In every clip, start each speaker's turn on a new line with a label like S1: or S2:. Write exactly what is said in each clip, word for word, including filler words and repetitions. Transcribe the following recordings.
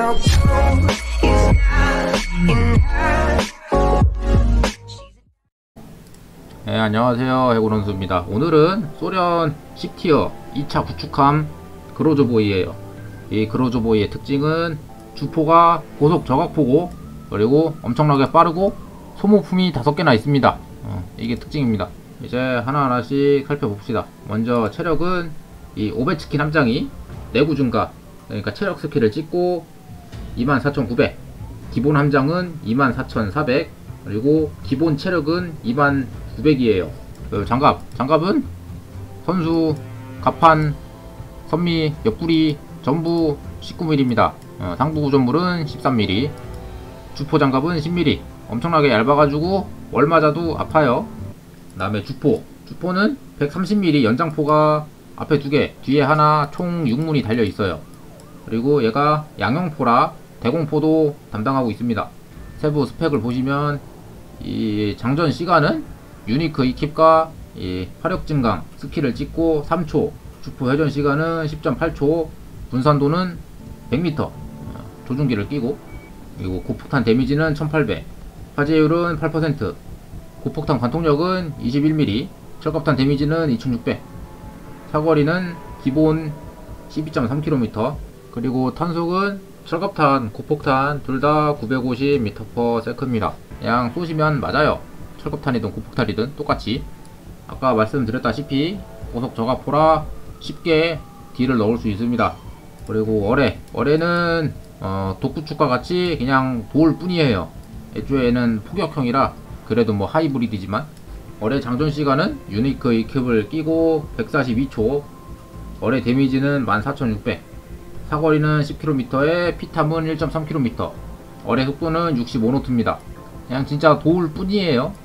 S1: 네, 안녕하세요. 해골원수입니다. 오늘은 소련 십 티어 이 차 구축함 그로조보이에요. 이 그로조보이의 특징은 주포가 고속 저각포고, 그리고 엄청나게 빠르고 소모품이 다섯 개나 있습니다. 어, 이게 특징입니다. 이제 하나하나씩 살펴봅시다. 먼저 체력은 이 오베츠킨 함장이 내구 증가, 그러니까 체력 스킬을 찍고 이만 사천구백, 기본 함장은 이만 사천사백, 그리고 기본 체력은 이만 구백이에요 그 장갑, 장갑은 선수, 갑판, 선미, 옆구리 전부 십구 밀리미터입니다. 어, 상부 구조물은 십삼 밀리미터, 주포 장갑은 십 밀리미터. 엄청나게 얇아가지고 월 맞아도 아파요. 그 다음에 주포, 주포는 백삼십 밀리미터 연장포가 앞에 두 개, 뒤에 하나, 총 육 문이 달려있어요. 그리고 얘가 양형포라 대공포도 담당하고 있습니다. 세부 스펙을 보시면 이 장전 시간은 유니크 이킵과 이 화력 증강 스킬을 찍고 삼 초, 주포 회전 시간은 십 점 팔 초, 분산도는 백 미터, 조준기를 끼고, 그리고 고폭탄 데미지는 천팔백, 화재율은 팔 퍼센트, 고폭탄 관통력은 이십일 밀리미터, 철갑탄 데미지는 이천육백, 사거리는 기본 십이 점 삼 킬로미터, 그리고 탄속은 철갑탄, 고폭탄 둘 다 구백오십 미터 퍼 세컨드입니다. 그냥 쏘시면 맞아요. 철갑탄이든 고폭탄이든 똑같이. 아까 말씀드렸다시피 고속 저각포라 쉽게 딜을 넣을 수 있습니다. 그리고 어뢰, 어뢰는 어, 독구축과 같이 그냥 돌 뿐이에요. 애초에는 포격형이라 그래도 뭐 하이브리드지만, 어뢰 장전 시간은 유니크 이킵을 끼고 백사십이 초, 어뢰 데미지는 만 사천육백, 사거리는 십 킬로미터에 피탐은 일 점 삼 킬로미터, 어뢰 속도는 육십오 노트입니다. 그냥 진짜 도울 뿐이에요.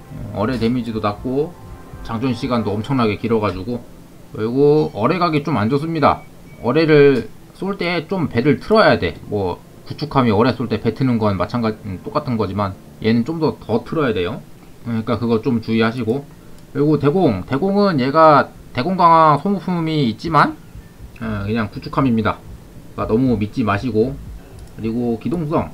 S1: 어뢰 데미지도 낮고 장전 시간도 엄청나게 길어가지고. 그리고 어뢰각이 좀 안 좋습니다. 어뢰를 쏠 때 좀 배를 틀어야 돼. 뭐 구축함이 어뢰 쏠 때 배 트는 건 마찬가지, 똑같은 거지만 얘는 좀 더 더 틀어야 돼요. 그러니까 그거 좀 주의하시고. 그리고 대공, 대공은 얘가 대공 강화 소모품이 있지만 그냥 구축함입니다. 그러니까 너무 믿지 마시고. 그리고 기동성,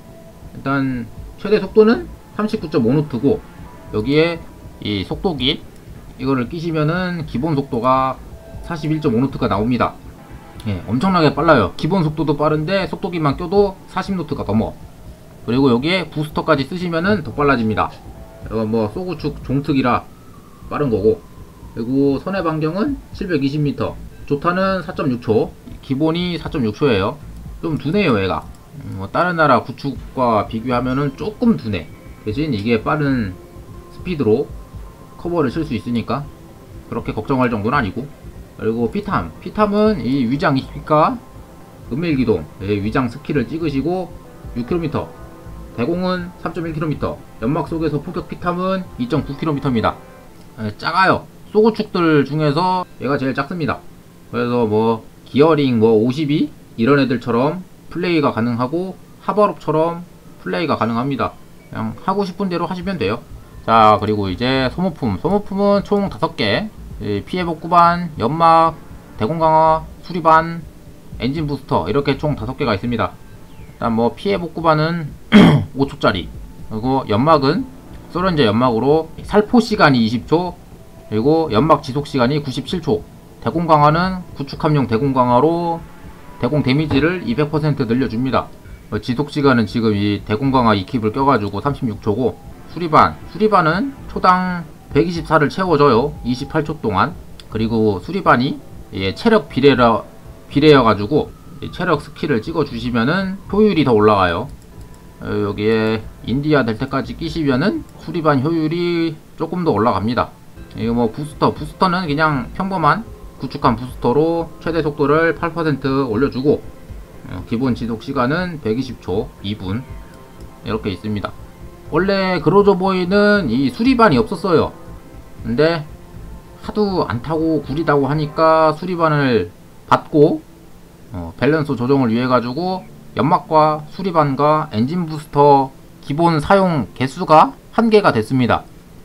S1: 일단 최대 속도는 삼십구 점 오 노트고, 여기에 이 속도기 이거를 끼시면은 기본 속도가 사십일 점 오 노트가 나옵니다. 예, 엄청나게 빨라요. 기본 속도도 빠른데 속도기만 껴도 사십 노트가 넘어. 그리고 여기에 부스터까지 쓰시면은 더 빨라집니다. 이건 뭐 소구축 종특이라 빠른 거고. 그리고 선의 반경은 칠백이십 미터, 조타는 사 점 육 초, 기본이 사 점 육 초예요 좀 둔해요 얘가. 음, 뭐 다른 나라 구축과 비교하면은 조금 둔해. 대신 이게 빠른 스피드로 커버를 칠 수 있으니까 그렇게 걱정할 정도는 아니고. 그리고 피탐, 피탐은 이 위장 이십과 은밀기동, 위장 스킬을 찍으시고 육 킬로미터, 대공은 삼 점 일 킬로미터, 연막 속에서 포격 피탐은 이 점 구 킬로미터입니다. 작아요. 소구축들 중에서 얘가 제일 작습니다. 그래서 뭐 기어링 뭐 오십이 이런 애들처럼 플레이가 가능하고 하바롭처럼 플레이가 가능합니다. 그냥 하고 싶은 대로 하시면 돼요. 자, 그리고 이제 소모품, 소모품은 총 다섯 개, 피해 복구반, 연막, 대공 강화, 수리반, 엔진 부스터, 이렇게 총 다섯 개가 있습니다. 일단 뭐 피해 복구반은 오 초짜리, 그리고 연막은 소련제 연막으로 살포 시간이 이십 초, 그리고 연막 지속 시간이 구십칠 초, 대공 강화는 구축함용 대공 강화로 대공 데미지를 이백 퍼센트 늘려줍니다. 지속 시간은 지금 이 대공 강화 이킵을 껴가지고 삼십육 초고, 수리반, 수리반은 초당 백이십사를 채워줘요. 이십팔 초 동안. 그리고 수리반이 예, 체력 비례라, 비례여가지고 체력 스킬을 찍어주시면은 효율이 더 올라가요. 어, 여기에 인디아 될 때까지 끼시면은 수리반 효율이 조금 더 올라갑니다. 이거 뭐 부스터, 부스터는 그냥 평범한 구축한 부스터로 최대 속도를 팔 퍼센트 올려주고, 어, 기본 지속 시간은 백이십 초, 이 분 이렇게 있습니다. 원래 그로조보이는 이 수리반이 없었어요. 근데 하도 안 타고 구리다고 하니까 수리반을 받고 어, 밸런스 조정을 위해 가지고 연막과 수리반과 엔진 부스터 기본 사용 개수가 한 개가 됐습니다.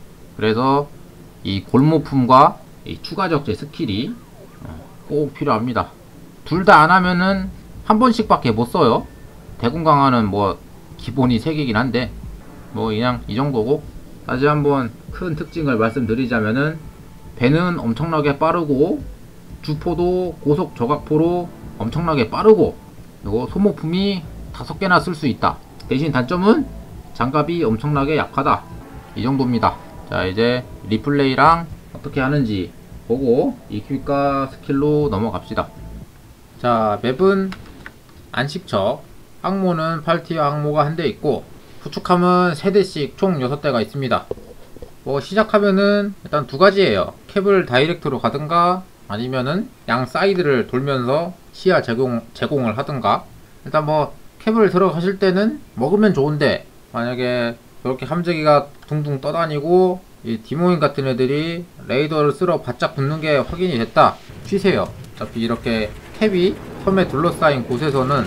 S1: 그래서 이 골모품과 이 추가적 제 스킬이 꼭 필요합니다. 둘 다 안하면은 한 번씩 밖에 못 써요. 대군 강화는 뭐 기본이 세 개긴 한데 뭐 그냥 이 정도고, 다시 한번 큰 특징을 말씀드리자면은 배는 엄청나게 빠르고 주포도 고속 저각포로 엄청나게 빠르고, 그리고 소모품이 다섯 개나 쓸 수 있다. 대신 단점은 장갑이 엄청나게 약하다. 이 정도입니다. 자, 이제 리플레이랑 어떻게 하는지 보고 이큐과 스킬로 넘어갑시다. 자, 맵은 안식처, 항모는 팔 티어 항모가 한 대 있고 구축함은 세 대씩 총 여섯 대가 있습니다. 뭐 시작하면은 일단 두 가지예요. 캡을 다이렉트로 가든가 아니면은 양 사이드를 돌면서 시야 제공, 제공을 하든가. 일단 뭐 캡을 들어가실 때는 먹으면 좋은데, 만약에 그렇게 함재기가 둥둥 떠다니고 이 디모인 같은 애들이 레이더를 쓸어 바짝 붙는 게 확인이 됐다, 쉬세요. 어차피 이렇게 캡이 섬에 둘러싸인 곳에서는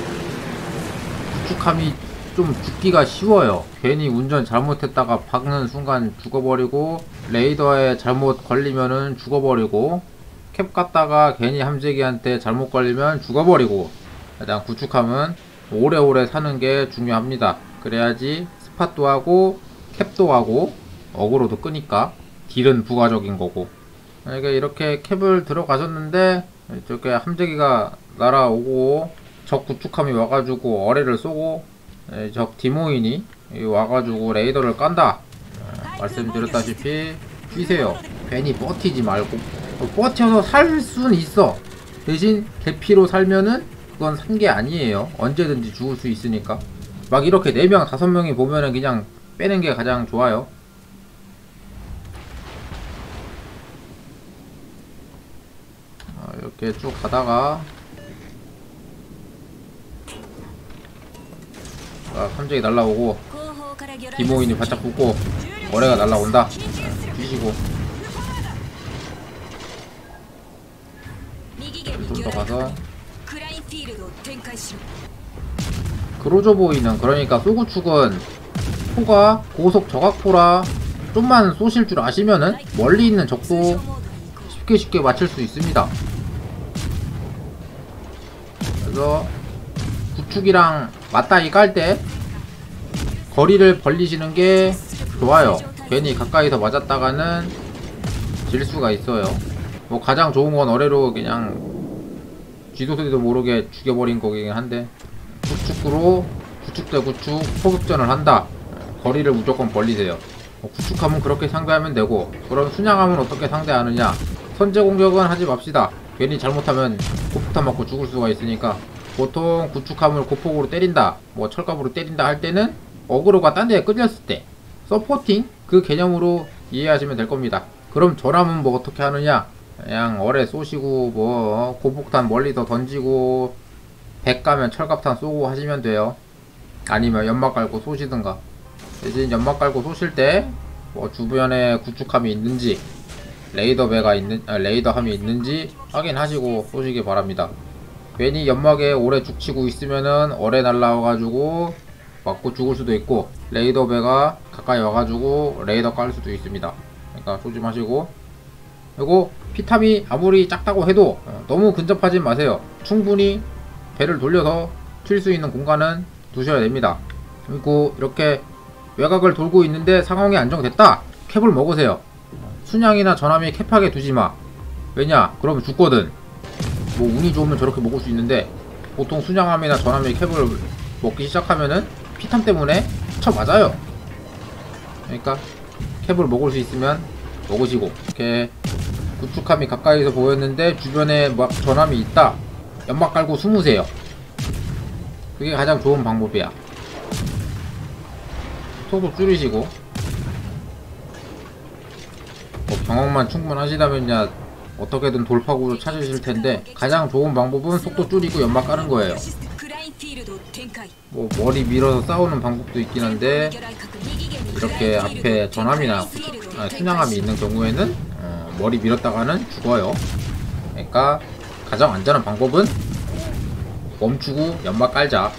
S1: 구축함이 좀 죽기가 쉬워요. 괜히 운전 잘못했다가 박는 순간 죽어버리고, 레이더에 잘못 걸리면은 죽어버리고, 캡 갔다가 괜히 함재기한테 잘못 걸리면 죽어버리고. 일단 구축함은 오래오래 사는 게 중요합니다. 그래야지 스팟도 하고 캡도 하고 어그로도 끄니까 딜은 부가적인 거고. 만약에 이렇게 캡을 들어가셨는데 이렇게 함재기가 날아오고 적 구축함이 와가지고 어뢰를 쏘고 적 디모인이 와가지고 레이더를 깐다, 말씀드렸다시피 쉬세요. 괜히 버티지 말고. 버텨서 살 수는 있어. 대신 개피로 살면은 그건 산 게 아니에요. 언제든지 죽을 수 있으니까. 막 이렇게 네 명 다섯 명이 보면은 그냥 빼는 게 가장 좋아요. 이렇게 쭉 가다가 아, 함재기 날라오고 디모인이 바짝 붙고 어뢰가 날라온다, 뒤지고 좀 더 가서 그로저보이는, 그러니까 소구축은 포가 고속 저각포라 좀만 쏘실 줄 아시면은 멀리 있는 적도 쉽게 쉽게 맞출 수 있습니다. 그래서 구축이랑 맞다이 깔 때 거리를 벌리시는 게 좋아요. 괜히 가까이서 맞았다가는 질 수가 있어요. 뭐 가장 좋은 건 어뢰로 그냥 쥐도 소리도 모르게 죽여버린 거긴 한데, 구축으로 구축 대 구축 포격전을 한다, 거리를 무조건 벌리세요. 뭐 구축함은 그렇게 상대하면 되고, 그럼 순양함은 어떻게 상대하느냐. 선제 공격은 하지 맙시다. 괜히 잘못하면 고폭탄 맞고 죽을 수가 있으니까. 보통 구축함을 고폭으로 때린다, 뭐 철갑으로 때린다 할 때는 어그로가 딴 데에 끌렸을 때 서포팅, 그 개념으로 이해하시면 될 겁니다. 그럼 전함은 뭐 어떻게 하느냐. 그냥 어뢰 쏘시고 뭐 고폭탄 멀리서 던지고 백 가면 철갑탄 쏘고 하시면 돼요. 아니면 연막 깔고 쏘시든가. 대신 연막 깔고 쏘실 때 뭐 주변에 구축함이 있는지 레이더배가 있는 아, 레이더함이 있는지 확인하시고 쏘시기 바랍니다. 괜히 연막에 오래 죽치고 있으면은 어뢰 날라와가지고 맞고 죽을 수도 있고, 레이더배가 가까이 와가지고 레이더 깔 수도 있습니다. 그러니까 조심하시고. 그리고 피탐이 아무리 작다고 해도 너무 근접하지 마세요. 충분히 배를 돌려서 튈 수 있는 공간은 두셔야 됩니다. 그리고 이렇게 외곽을 돌고 있는데 상황이 안정됐다, 캡을 먹으세요. 순양이나 전함이 캡하게 두지마. 왜냐, 그러면 죽거든. 뭐 운이 좋으면 저렇게 먹을 수 있는데, 보통 순양함이나 전함이 캡을 먹기 시작하면은 피탐 때문에 쳐 맞아요. 그러니까 캡을 먹을 수 있으면 먹으시고. 이렇게 구축함이 가까이서 보였는데 주변에 막 전함이 있다, 연막 깔고 숨으세요. 그게 가장 좋은 방법이야. 속도 줄이시고. 뭐 경험만 충분하시다면야 어떻게든 돌파구를 찾으실 텐데, 가장 좋은 방법은 속도 줄이고 연막 까는 거예요. 뭐 머리 밀어서 싸우는 방법도 있긴 한데, 이렇게 앞에 전함이나 아, 순양함이 있는 경우에는 어, 머리 밀었다가는 죽어요. 그러니까 가장 안전한 방법은 멈추고 연막 깔자.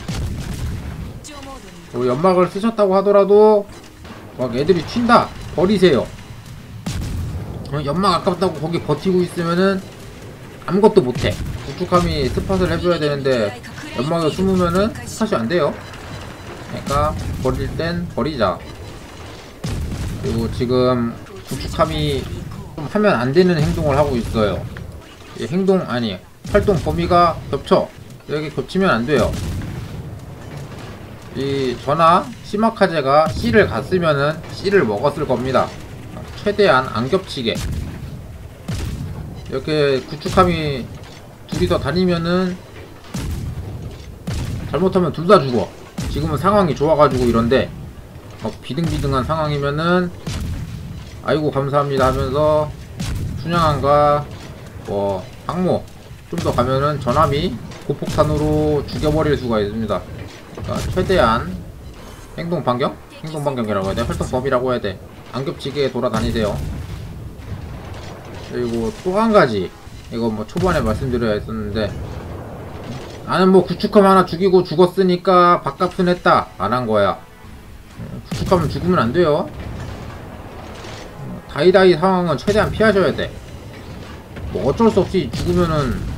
S1: 뭐 연막을 쓰셨다고 하더라도 막 애들이 튄다, 버리세요. 연막 아깝다고 거기 버티고 있으면은 아무것도 못해. 구축함이 스팟을 해줘야 되는데 연막에 숨으면은 스팟이 안 돼요. 그러니까 버릴 땐 버리자. 그리고 지금 구축함이 좀 하면 안 되는 행동을 하고 있어요. 이 행동 아니 활동 범위가 겹쳐. 여기 겹치면 안 돼요. 이 전화 시마카제가 C를 갔으면은 C를 먹었을 겁니다. 최대한 안 겹치게. 이렇게 구축함이 둘이서 다니면은 잘못하면 둘 다 죽어. 지금은 상황이 좋아가지고 이런데 막 비등비등한 상황이면은 아이고 감사합니다 하면서 순양함과 뭐 항모 좀 더 가면은 전함이 고폭탄으로 죽여버릴 수가 있습니다. 그러니까 최대한 행동 반경? 행동 반경이라고 해야 돼? 활동 범위라고 해야 돼? 안 겹치게 돌아다니세요. 그리고 또 한 가지, 이거 뭐 초반에 말씀드려야 했었는데, 나는 뭐 구축함 하나 죽이고 죽었으니까 밥값은 했다 안 한 거야. 구축함은 죽으면 안 돼요. 다이다이 상황은 최대한 피하셔야 돼. 뭐 어쩔 수 없이 죽으면은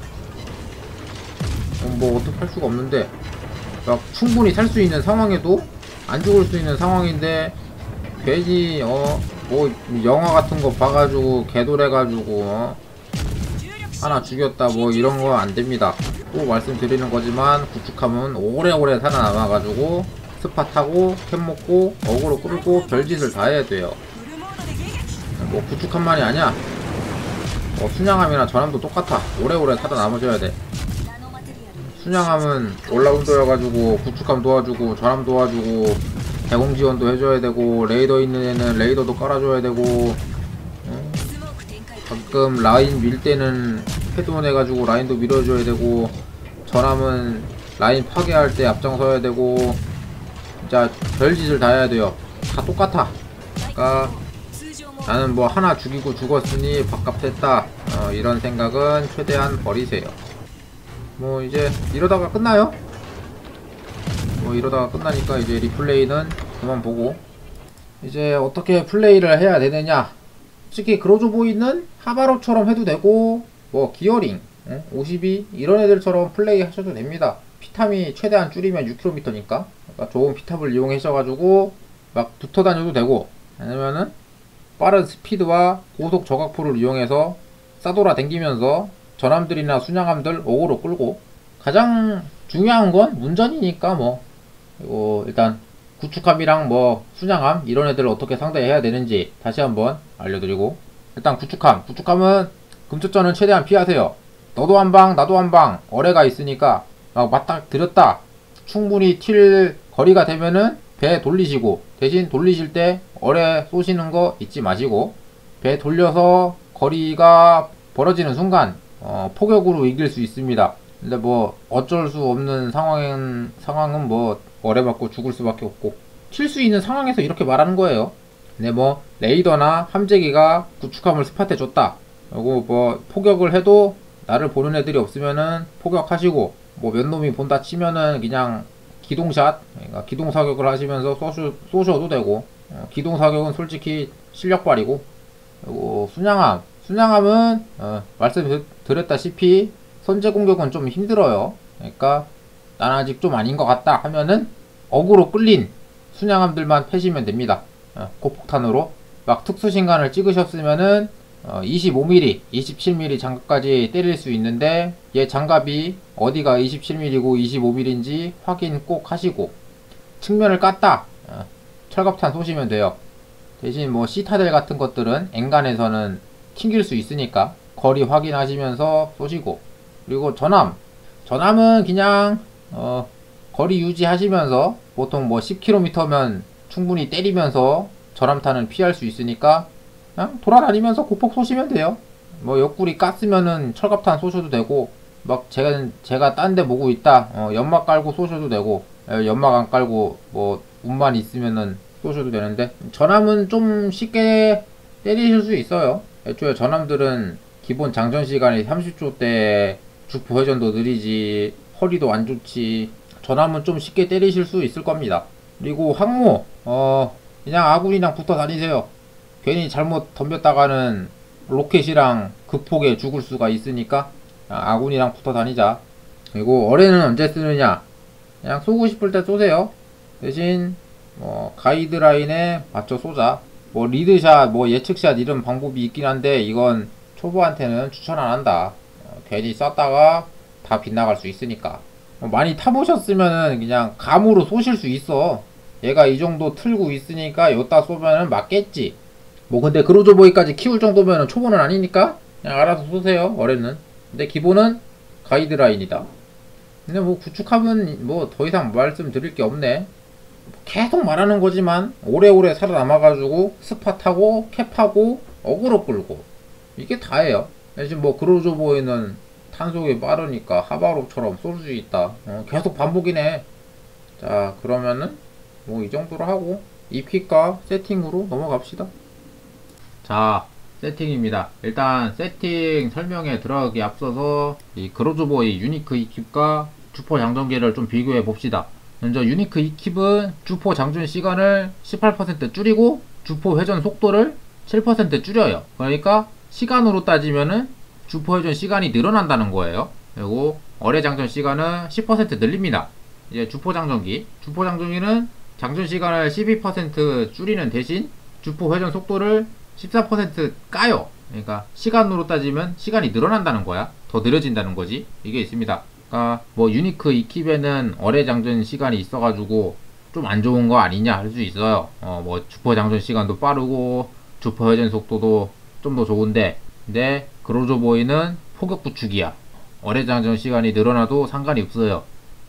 S1: 어 뭐 어떻게 할 수가 없는데, 막 충분히 살 수 있는 상황에도 안 죽을 수 있는 상황인데 괜히 어 뭐 영화 같은 거 봐가지고 개돌해가지고 어 하나 죽였다 뭐 이런 거 안 됩니다. 또 말씀드리는 거지만 구축함은 오래오래 살아남아가지고 스팟 타고 캔 먹고 어그로 끌고 별짓을 다 해야 돼요. 뭐 구축함만이 아니야. 뭐 순양함이나 전함도 똑같아. 오래오래 살아남으셔야 돼. 순양함은 올라운더여가지고 구축함 도와주고 전함 도와주고 대공 지원도 해줘야 되고 레이더 있는 애는 레이더도 깔아줘야 되고 어? 가끔 라인 밀 때는 헤드온 해가지고 라인도 밀어줘야 되고 전함은 라인 파괴할 때 앞장서야 되고 진짜 별짓을 다 해야 돼요. 다 똑같아. 그러니까 나는 뭐 하나 죽이고 죽었으니 밥값 했다 어, 이런 생각은 최대한 버리세요. 뭐 이제 이러다가 끝나요? 뭐 이러다가 끝나니까 이제 리플레이는 그만 보고 이제 어떻게 플레이를 해야 되느냐. 솔직히 그로조보이는 하바로처럼 해도 되고 뭐 기어링 응? 오십이 이런 애들처럼 플레이 하셔도 됩니다. 피탐이 최대한 줄이면 육 킬로미터니까 그러니까 좋은 피탑을 이용하셔가지고 막 붙어 다녀도 되고, 아니면은 빠른 스피드와 고속 저각포를 이용해서 싸돌아 댕기면서 전함들이나 순양함들 어그로 끌고, 가장 중요한 건 문전이니까 뭐 이거 일단 구축함이랑 뭐 순양함 이런 애들을 어떻게 상대해야 되는지 다시 한번 알려드리고, 일단 구축함 구축함은 금초전은 최대한 피하세요. 너도 한방 나도 한방 어뢰가 있으니까 막 맞닥 들였다 충분히 튈 거리가 되면은 배 돌리시고, 대신 돌리실 때 어뢰 쏘시는 거 잊지 마시고, 배 돌려서 거리가 벌어지는 순간 어, 포격으로 이길 수 있습니다. 근데 뭐 어쩔 수 없는 상황은 상황은 뭐 어뢰 맞고 죽을 수밖에 없고, 칠 수 있는 상황에서 이렇게 말하는 거예요. 근데 뭐 레이더나 함재기가 구축함을 스팟해 줬다, 그리고 뭐 포격을 해도 나를 보는 애들이 없으면은 포격하시고, 뭐 몇 놈이 본다 치면은 그냥 기동샷, 그러니까 기동사격을 하시면서 쏘셔, 쏘셔도 되고, 어, 기동사격은 솔직히 실력발이고. 그리고 순양함 순양함은 어, 말씀드렸다시피 선제공격은 좀 힘들어요. 그러니까 난 아직 좀 아닌 것 같다 하면은 어그로 끌린 순양함들만 패시면 됩니다. 어, 고폭탄으로 막 특수신간을 찍으셨으면은 어, 이십오 밀리미터, 이십칠 밀리미터 장갑까지 때릴 수 있는데, 얘 장갑이 어디가 이십칠 밀리미터고 이십오 밀리미터인지 확인 꼭 하시고, 측면을 깠다 어, 철갑탄 쏘시면 돼요. 대신 뭐 시타델 같은 것들은 엔간에서는 튕길 수 있으니까 거리 확인하시면서 쏘시고, 그리고 전함 전함은 그냥 어, 거리 유지하시면서 보통 뭐 십 킬로미터면 충분히 때리면서 전함탄은 피할 수 있으니까 그냥 돌아다니면서 고폭 쏘시면 돼요. 뭐 옆구리 깠으면은 철갑탄 쏘셔도 되고, 막 제가 제가 딴 데 보고 있다 어, 연막 깔고 쏘셔도 되고, 연막 안 깔고 뭐 운만 있으면은 쏘셔도 되는데, 전함은 좀 쉽게 때리실 수 있어요. 애초에 전함들은 기본 장전 시간이 삼십 초 대 주포 회전도 느리지 허리도 안 좋지, 전함은 좀 쉽게 때리실 수 있을 겁니다. 그리고 항모 어 그냥 아군이랑 붙어 다니세요. 괜히 잘못 덤볐다가는 로켓이랑 극폭에 죽을 수가 있으니까 아군이랑 붙어 다니자. 그리고 어뢰는 언제 쓰느냐, 그냥 쏘고 싶을 때 쏘세요. 대신 뭐 가이드라인에 맞춰 쏘자. 뭐 리드샷, 뭐 예측샷 이런 방법이 있긴 한데 이건 초보한테는 추천 안 한다. 어, 괜히 쐈다가 다 빗나갈 수 있으니까. 어, 많이 타보셨으면은 그냥 감으로 쏘실 수 있어. 얘가 이 정도 틀고 있으니까 여기다 쏘면은 맞겠지. 뭐 근데 그로저보이까지 키울 정도면은 초보는 아니니까 그냥 알아서 쏘세요. 어뢰는. 근데 기본은 가이드라인이다. 근데 뭐 구축하면 뭐 더 이상 말씀드릴 게 없네. 계속 말하는 거지만 오래오래 살아남아가지고 스팟 타고 캡하고 어그로 끌고 이게 다예요. 지금 뭐 그로저보이는 탄속이 빠르니까 하바롭처럼 쏠 수 있다. 어, 계속 반복이네. 자, 그러면은 뭐 이 정도로 하고 이피과 세팅으로 넘어갑시다. 자, 세팅입니다. 일단 세팅 설명에 들어가기 앞서서 이 그로저보이 유니크 이킵과 주포 장전기를 좀 비교해 봅시다. 먼저 유니크 이킵은 주포 장전 시간을 십팔 퍼센트 줄이고 주포 회전 속도를 칠 퍼센트 줄여요. 그러니까 시간으로 따지면은 주포 회전 시간이 늘어난다는 거예요. 그리고 어뢰 장전 시간은 십 퍼센트 늘립니다. 이제 주포 장전기. 주포 장전기는 장전 시간을 십이 퍼센트 줄이는 대신 주포 회전 속도를 십사 퍼센트 까요. 그러니까 시간으로 따지면 시간이 늘어난다는 거야. 더 느려진다는 거지. 이게 있습니다. 그러니까 뭐 유니크 이킵에는 어뢰 장전 시간이 있어가지고 좀 안 좋은 거 아니냐 할 수 있어요. 어 뭐 주포 장전 시간도 빠르고 주포 회전 속도도 좀 더 좋은데, 근데 그로저보이는 포격 구축이야. 어뢰 장전 시간이 늘어나도 상관이 없어요.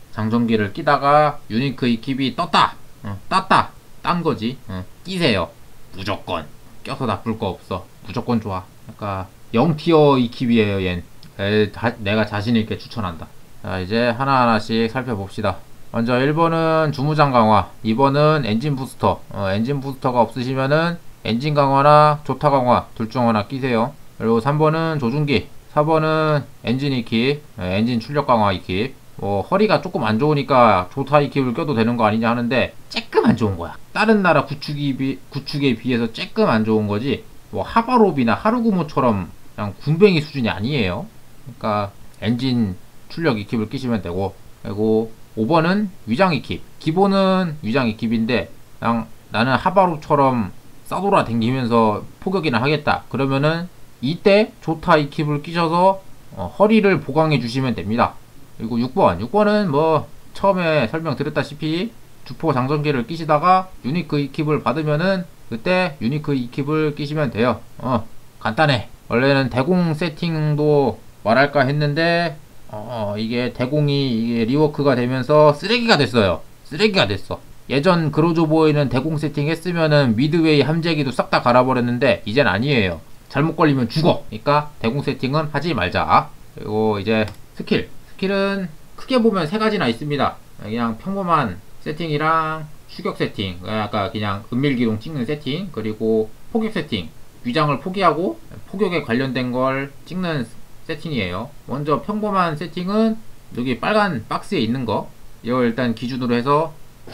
S1: 장전기를 끼다가 유니크 이킵이 떴다, 어, 땄다, 딴 거지. 어, 끼세요. 무조건 껴서 나쁠 거 없어. 무조건 좋아. 그러니까 영 티어 이킵이에요 얜. 에, 다, 내가 자신있게 추천한다. 자, 이제 하나하나씩 살펴봅시다. 먼저 일 번은 주무장 강화, 이 번은 엔진 부스터. 어, 엔진 부스터가 없으시면은 엔진 강화나 조타 강화 둘 중 하나 끼세요. 그리고 삼 번은 조준기, 사 번은 엔진 이킵, 에, 엔진 출력 강화 이킵. 뭐 허리가 조금 안 좋으니까 조타 이킵을 껴도 되는 거 아니냐 하는데 쬐끔 안 좋은 거야. 다른 나라 구축이 비, 구축에 비해서 쬐끔 안 좋은 거지 뭐 하바롭이나 하루구모처럼 그냥 군뱅이 수준이 아니에요. 그러니까 엔진 출력 이킵을 끼시면 되고, 그리고 오 번은 위장 이킵. 기본은 위장 이킵인데 그냥 나는 하바롭처럼 싸돌아 댕기면서 포격이나 하겠다 그러면은 이때 조타 이킵을 끼셔서 어, 허리를 보강해 주시면 됩니다. 그리고 육 번, 육 번은 뭐 처음에 설명드렸다시피 주포 장전기를 끼시다가 유니크 이킵을 받으면은 그때 유니크 이킵을 끼시면 돼요. 어 간단해. 원래는 대공 세팅도 말할까 했는데 어 이게 대공이 이게 리워크가 되면서 쓰레기가 됐어요. 쓰레기가 됐어. 예전 그로저보이는 대공 세팅 했으면은 미드웨이 함재기도 싹 다 갈아버렸는데 이젠 아니에요. 잘못 걸리면 죽어. 그러니까 대공 세팅은 하지 말자. 그리고 이제 스킬. 스킬은 크게 보면 세 가지나 있습니다. 그냥 평범한 세팅이랑 추격 세팅, 아까 그냥 은밀기동 찍는 세팅, 그리고 포격 세팅, 위장을 포기하고 포격에 관련된 걸 찍는 세팅이에요. 먼저 평범한 세팅은 여기 빨간 박스에 있는 거, 이걸 일단 기준으로 해서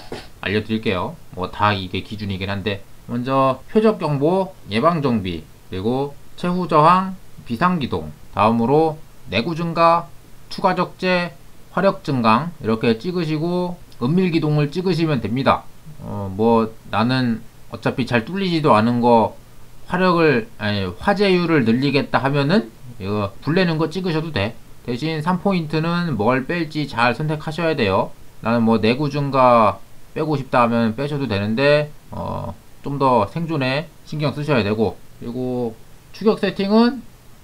S1: 알려드릴게요. 뭐 다 이게 기준이긴 한데, 먼저 표적 경보, 예방 정비, 그리고 최후 저항, 비상기동, 다음으로 내구 증가, 추가 적재, 화력 증강 이렇게 찍으시고 은밀기동을 찍으시면 됩니다. 어, 뭐 나는 어차피 잘 뚫리지도 않은 거 화력을 아니 화재율을 늘리겠다 하면은 이거 불내는 거 찍으셔도 돼. 대신 삼 포인트는 뭘 뺄지 잘 선택하셔야 돼요. 나는 뭐 내구 증가 빼고 싶다 하면 빼셔도 되는데 어, 좀 더 생존에 신경 쓰셔야 되고, 그리고 추격 세팅은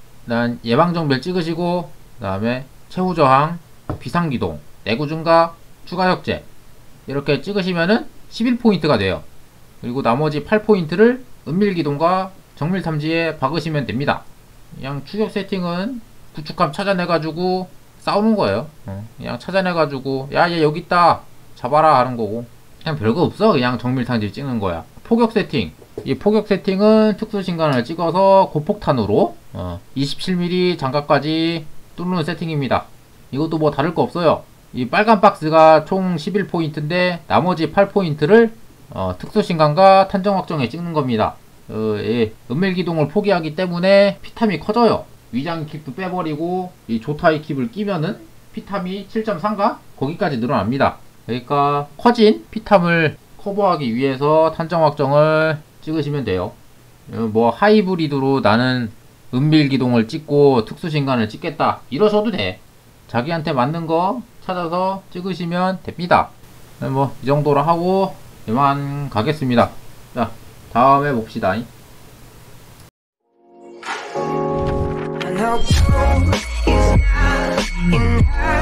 S1: 난 예방 정비를 찍으시고 그 다음에 최후 저항, 비상기동, 내구 증가, 추가 적재 이렇게 찍으시면은 십일 포인트가 돼요. 그리고 나머지 팔 포인트를 은밀기동과 정밀탐지에 박으시면 됩니다. 그냥 추격 세팅은 구축함 찾아내가지고 싸우는 거예요. 어, 그냥 찾아내가지고 야 얘 여기 있다 잡아라 하는 거고, 그냥 별거 없어. 그냥 정밀탐지 찍는 거야. 포격 세팅, 이 포격 세팅은 특수신간을 찍어서 고폭탄으로 어, 이십칠 밀리미터 장갑까지 뚫는 세팅입니다. 이것도 뭐 다를 거 없어요. 이 빨간 박스가 총 십일 포인트인데 나머지 팔 포인트를 어, 특수신간과 탄정 확정에 찍는 겁니다. 어, 예, 은밀기동을 포기하기 때문에 피탐이 커져요. 위장 킵도 빼버리고 이 조타이 킵을 끼면은 피탐이 칠 점 삼인가? 거기까지 늘어납니다. 그러니까 커진 피탐을 커버하기 위해서 탄정 확정을 찍으시면 돼요. 뭐 하이브리드로 나는 은밀 기동을 찍고 특수신간을 찍겠다 이러셔도 돼. 자기한테 맞는 거 찾아서 찍으시면 됩니다. 뭐 이 정도로 하고 이만 가겠습니다. 자, 다음에 봅시다.
S2: I know is not enough.